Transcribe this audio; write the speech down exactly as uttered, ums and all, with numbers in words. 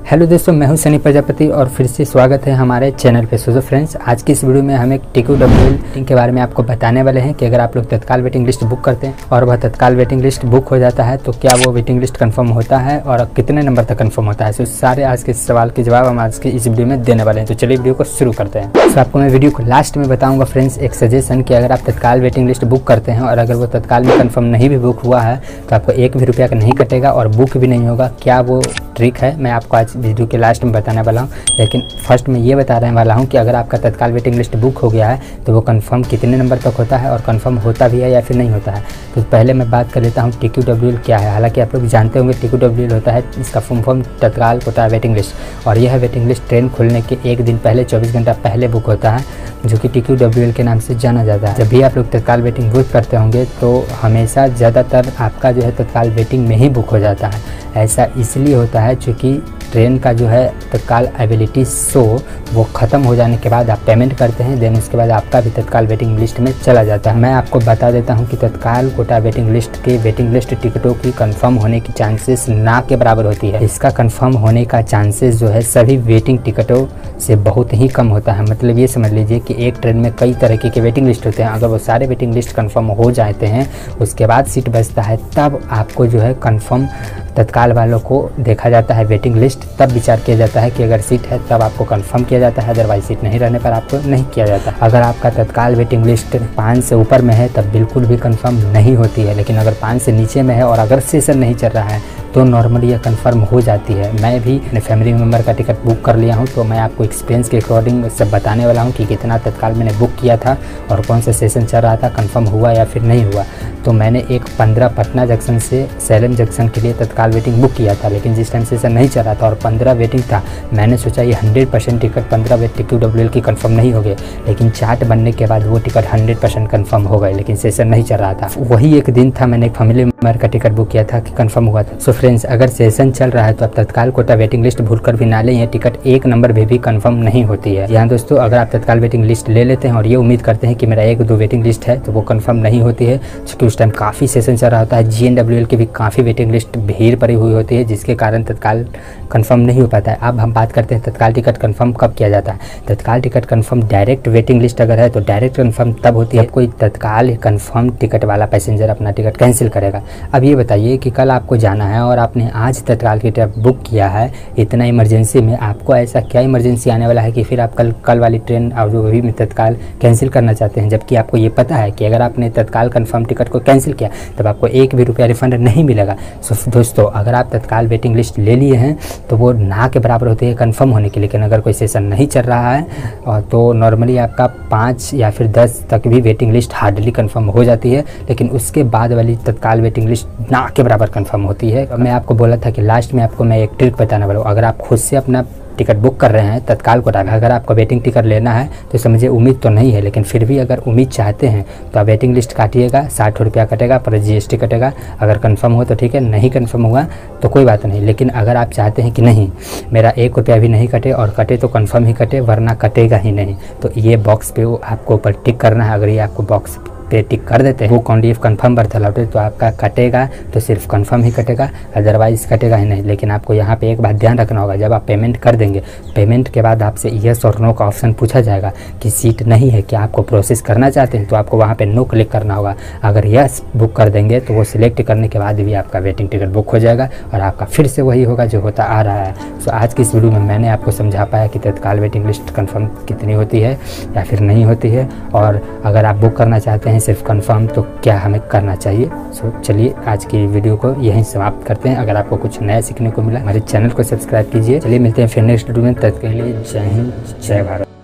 Hello दोस्तों, मैं हूं सनी प्रजापति और फिर से स्वागत है हमारे चैनल पे। सो फ्रेंड्स, आज की इस वीडियो में हम एक टिकू डब्ल्यूएल के बारे में आपको बताने वाले हैं कि अगर आप लोग तत्काल वेटिंग लिस्ट बुक करते हैं और वह तत्काल वेटिंग लिस्ट बुक हो जाता है तो क्या वो वेटिंग लिस्ट कंफर्म होता है और कितने नंबर तक कंफर्म होता है। सो सारे आज के सवाल के जवाब हम आज के इस वीडियो में देने वाले हैं। तो चलिए वीडियो को शुरू करते हैं। तो आपको मैं वीडियो को लास्ट में बताऊँगा फ्रेंड्स एक सजेशन कि अगर आप तत्काल वेटिंग लिस्ट बुक करते हैं और अगर वो तत्काल में कन्फर्म नहीं भी बुक हुआ है तो आपको एक भी रुपया का नहीं कटेगा और बुक भी नहीं होगा। क्या वो ट्रिक है, मैं आपको आज वीडियो के लास्ट में बताने वाला हूं। लेकिन फर्स्ट में ये बताने वाला हूं कि अगर आपका तत्काल वेटिंग लिस्ट बुक हो गया है तो वो कंफर्म कितने नंबर तक होता है और कंफर्म होता भी है या फिर नहीं होता है। तो पहले मैं बात कर लेता हूं टिकू डब्ल्यूएल क्या है। हालांकि आप लोग जानते होंगे टिकू डब्ल्यूएल होता है, इसका फुल फॉर्म तत्काल कोटा वेटिंग लिस्ट, और यह वेटिंग लिस्ट ट्रेन खुलने के एक दिन पहले चौबीस घंटा पहले बुक होता है, जो कि टिकू डब्ल्यूएल के नाम से जाना जाता है। जब भी आप लोग तत्काल वेटिंग बुक करते होंगे तो हमेशा ज़्यादातर आपका जो है तत्काल वेटिंग में ही बुक हो जाता है। ऐसा इसलिए होता है क्योंकि ट्रेन का जो है तत्काल अवेलेबिलिटी शो वो ख़त्म हो जाने के बाद आप पेमेंट करते हैं, देन उसके बाद आपका भी तत्काल वेटिंग लिस्ट में चला जाता है। मैं आपको बता देता हूं कि तत्काल कोटा वेटिंग लिस्ट के वेटिंग लिस्ट टिकटों की कंफर्म होने की चांसेस ना के बराबर होती है। इसका कंफर्म होने का चांसेस जो है सभी वेटिंग टिकटों से बहुत ही कम होता है। मतलब ये समझ लीजिए कि एक ट्रेन में कई तरह के वेटिंग लिस्ट होते हैं, अगर वो सारे वेटिंग लिस्ट कन्फर्म हो जाते हैं उसके बाद सीट बचता है, तब आपको जो है कन्फर्म तत्काल वालों को देखा जाता है वेटिंग लिस्ट, तब विचार किया जाता है कि अगर सीट है तब आपको कंफर्म किया जाता है, अदरवाइज सीट नहीं रहने पर आपको नहीं किया जाता। अगर आपका तत्काल वेटिंग लिस्ट पाँच से ऊपर में है तब बिल्कुल भी कंफर्म नहीं होती है, लेकिन अगर पाँच से नीचे में है और अगर सेशन नहीं चल रहा है तो नॉर्मली यह कंफर्म हो जाती है। मैं भी अपने फैमिली मेम्बर का टिकट बुक कर लिया हूं, तो मैं आपको एक्सपीरियंस के अकॉर्डिंग सब बताने वाला हूं कि कितना तत्काल मैंने बुक किया था और कौन सा सेशन चल रहा था, कंफर्म हुआ या फिर नहीं हुआ। तो मैंने एक पंद्रह पटना जंक्शन से सैलम जंक्शन के लिए तत्काल वेटिंग बुक किया था, लेकिन जिस टाइम सेशन नहीं चल रहा था और पंद्रह वेटिंग था, मैंने सोचा ये हंड्रेड परसेंट टिकट पंद्रह वेट टिकट डब्ल्यूएल की कंफर्म नहीं हो गए, लेकिन चार्ट बनने के बाद वो टिकट हंड्रेड परसेंट कन्फर्म हो गए, लेकिन सेशन नहीं चल रहा था। वही एक दिन था मैंने एक फैमिली मेम्बर का टिकट बुक किया था कि कंफर्म हुआ था। सो फ्रेंड्स, अगर सेशन चल रहा है तो आप तत्काल कोटा वेटिंग लिस्ट भूलकर भी ना लें, ये टिकट एक नंबर में भी कंफर्म नहीं होती है। यहाँ दोस्तों, अगर आप तत्काल वेटिंग लिस्ट ले लेते हैं और ये उम्मीद करते हैं कि मेरा एक दो वेटिंग लिस्ट है तो वो कंफर्म नहीं होती है, क्योंकि उस टाइम काफ़ी सेशन चल रहा होता है। जीएनडब्ल्यूएल की भी काफ़ी वेटिंग लिस्ट भीड़ पड़ी हुई होती है, जिसके कारण तत्काल कंफर्म नहीं हो पाता है। अब हम बात करते हैं तत्काल टिकट कंफर्म कब किया जाता है। Tatkal ticket confirm direct waiting list अगर है तो डायरेक्ट कंफर्म तब होती है कोई तत्काल कंफर्म टिकट वाला पैसेंजर अपना टिकट कैंसिल करेगा। अब ये बताइए कि कल आपको जाना है और आपने आज तत्काल की टिकट बुक किया है, इतना इमरजेंसी में, आपको ऐसा क्या इमरजेंसी आने वाला है कि फिर आप कल कल वाली ट्रेन और जो भी तत्काल कैंसिल करना चाहते हैं, जबकि आपको ये पता है कि अगर आपने तत्काल कंफर्म टिकट को कैंसिल किया तब आपको एक भी रुपया रिफंड नहीं मिलेगा। सो दोस्तों, अगर आप तत्काल वेटिंग लिस्ट ले लिए हैं तो वो ना के बराबर होती है कंफर्म होने की, लेकिन अगर कोई सेशन नहीं चल रहा है और तो नॉर्मली आपका पाँच या फिर दस तक भी वेटिंग लिस्ट हार्डली कंफर्म हो जाती है, लेकिन उसके बाद वाली तत्काल वेटिंग लिस्ट ना के बराबर कंफर्म होती है। मैं आपको बोला था कि लास्ट में आपको मैं एक ट्रिक बताने वाला हूँ। अगर आप खुद से अपना टिकट बुक कर रहे हैं तत्काल कोटा में, अगर आपको वेटिंग टिकट लेना है तो समझिए उम्मीद तो नहीं है, लेकिन फिर भी अगर उम्मीद चाहते हैं तो आप वेटिंग लिस्ट काटिएगा, साठ रुपया कटेगा पर जीएसटी कटेगा। अगर कंफर्म हो तो ठीक है, नहीं कंफर्म हुआ तो कोई बात नहीं। लेकिन अगर आप चाहते हैं कि नहीं मेरा एक रुपया भी नहीं कटे और कटे तो कंफर्म ही कटे वरना कटेगा ही नहीं, तो ये बॉक्स पे आपको ऊपर टिक करना है। अगर ये आपको बॉक्स पे टिक कर देते हैं book only if confirm berth allotted, तो आपका कटेगा तो सिर्फ कंफर्म ही कटेगा, अदरवाइज कटेगा ही नहीं। लेकिन आपको यहाँ पे एक बात ध्यान रखना होगा, जब आप पेमेंट कर देंगे पेमेंट के बाद आपसे यस और नो का ऑप्शन पूछा जाएगा कि सीट नहीं है क्या आपको प्रोसेस करना चाहते हैं, तो आपको वहाँ पे नो क्लिक करना होगा। अगर यस बुक कर देंगे तो वो सिलेक्ट करने के बाद भी आपका वेटिंग टिकट बुक हो जाएगा और आपका फिर से वही होगा जो होता आ रहा है। सो आज की इस वीडियो में मैंने आपको समझा पाया कि तत्काल वेटिंग लिस्ट कन्फर्म कितनी होती है या फिर नहीं होती है, और अगर आप बुक करना चाहते हैं सिर्फ कन्फर्म तो क्या हमें करना चाहिए। सो चलिए आज की वीडियो को यहीं समाप्त करते हैं। अगर आपको कुछ नया सीखने को मिला हमारे चैनल को सब्सक्राइब कीजिए। चलिए मिलते हैं फिर नेक्स्ट वीडियो में, तब तक के लिए जय हिंद जय भारत।